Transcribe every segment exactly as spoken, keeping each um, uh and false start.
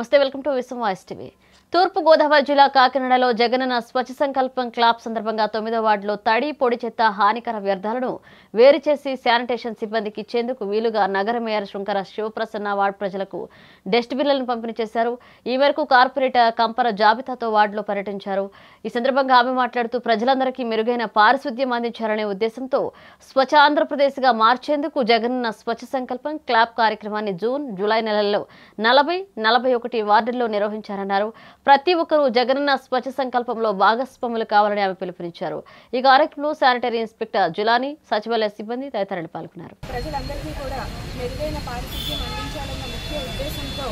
నమస్తే, welcome to Vishwam voice TV. తూర్పు గోదావరి జిల్లా కాకినాడలో జగనన స్వచ్ఛ సంకల్పం క్లాబ్ సందర్భంగా తొమ్మిదో వార్డులో తడి పొడి చెత్త హానికర వ్యర్థాలను వేరు చేసి శానిటేషన్ సిబ్బందికి ఇచ్చేందుకు వీలుగా నగర మేయర్ శృంకర శివప్రసన్న వార్డు ప్రజలకు డస్ట్ బిన్లను పంపిణీ చేశారు. ఈ మేరకు కార్పొరేటర్ కంపర జాబితాతో వార్డులో పర్యటించారు. ఈ సందర్భంగా ఆమె మాట్లాడుతూ ప్రజలందరికీ మెరుగైన పారిశుద్ధ్యం అందించాలనే ఉద్దేశంతో స్వచ్ఛ ఆంధ్రప్రదేశ్గా మార్చేందుకు జగనన్న స్వచ్ఛ సంకల్పం క్లాబ్ కార్యక్రమాన్ని జూన్ జూలై నెలల్లో నలభై నలభై ఒకటి వార్డుల్లో నిర్వహించారన్నారు. ప్రతి ఒక్కరూ జగనన్న స్వచ్ఛ సంకల్పంలో భాగస్వాములు కావాలని ఆమె పిలుపునిచ్చారు. ఈ కార్యక్రమంలో శానిటరీ ఇన్స్పెక్టర్ జులాని, సచివాలయ సిబ్బంది తదితరులు పాల్గొన్నారు. ప్రజలందరికీ కూడా మెరుగైన పారిశుద్ధ్యం అందించాలన్న ముఖ్య ఉద్దేశంతో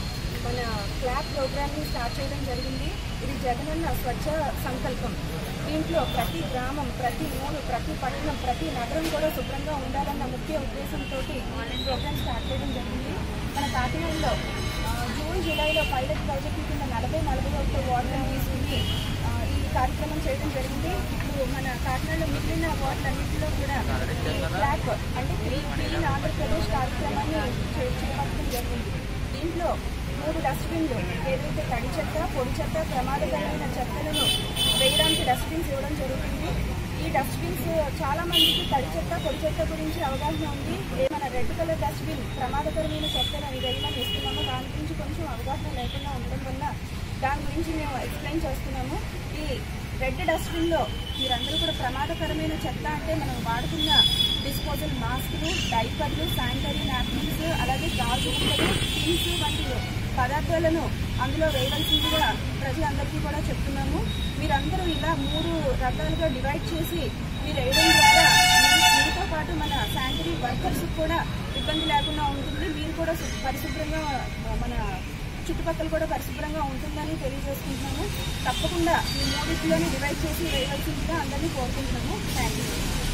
మన క్లాబ్ ప్రోగ్రామ్ని స్టార్ట్ చేయడం జరిగింది. ఇది జగనన్న స్వచ్ఛ సంకల్పం. దీంట్లో ప్రతి గ్రామం, ప్రతి ఊరు, ప్రతి పట్టణం, ప్రతి నగరం కూడా శుభ్రంగా ఉండాలన్న ముఖ్య ఉద్దేశంతో ప్రోగ్రామ్ స్టార్ట్ చేయడం జరిగింది. మన కాకినాడలో జూన్ జూలైలో పైలట్ ప్రాజెక్టు కింద నలభై నలభై ఒకటో వార్డులను తీసుకుని ఈ కార్యక్రమం చేయడం జరిగింది. ఇప్పుడు మన కాకినాడలో మిగిలిన వార్డులన్నింటిలో కూడా క్లాబ్ అంటే క్లీన్ ఆంధ్రప్రదేశ్ కార్యక్రమాన్ని చేపట్టడం జరిగింది. దీంట్లో మూడు డస్ట్బిన్లు, ఏదైతే తడి చెత్త, పొడి చెత్త, ప్రమాదకరమైన చెత్తలను వేయడానికి డస్ట్బిన్స్ ఇవ్వడం జరుగుతుంది. ఈ డస్ట్బిన్స్ చాలా మందికి తడి చెత్త, పొడి చెత్త గురించి అవగాహన ఉంది. మన రెడ్ కలర్ డస్ట్బిన్ ప్రమాదకరమైన చెత్తను వేయమని ఇస్తున్నాము. దాని గురించి కొంచెం అవగాహన లేకుండా ఉండడం వల్ల దాని గురించి మేము ఎక్స్ప్లెయిన్ చేస్తున్నాము. ఈ రెడ్ డస్ట్బిన్లో మీరందరూ కూడా ప్రమాదకరమైన చెత్త అంటే మనం వాడుతున్న డిస్పోజల్ మాస్కులు, డైపర్లు, శానిటరీ నాప్కిన్స్, అలాగే గాజు ముక్కలు, టిన్స్ వంటి పదార్థాలను అందులో వేయవలసిందిగా ప్రజలందరికీ కూడా చెప్తున్నాము. మీరందరూ ఇలా మూడు రకాలుగా డివైడ్ చేసి మీరు వేయడం ద్వారా మీతో పాటు మన శానిటరీ వర్కర్స్ కూడా ఇబ్బంది లేకుండా ఉంటుంది. మీరు కూడా పరిశుభ్రంగా, మన చుట్టుపక్కల కూడా పరిశుభ్రంగా ఉంటుందని తెలియజేసుకుంటున్నాము. తప్పకుండా ఈ మూడింటిలోనే డివైడ్ చేసి వేయవలసిందిగా అందరినీ కోరుకుంటున్నాము. Thank you.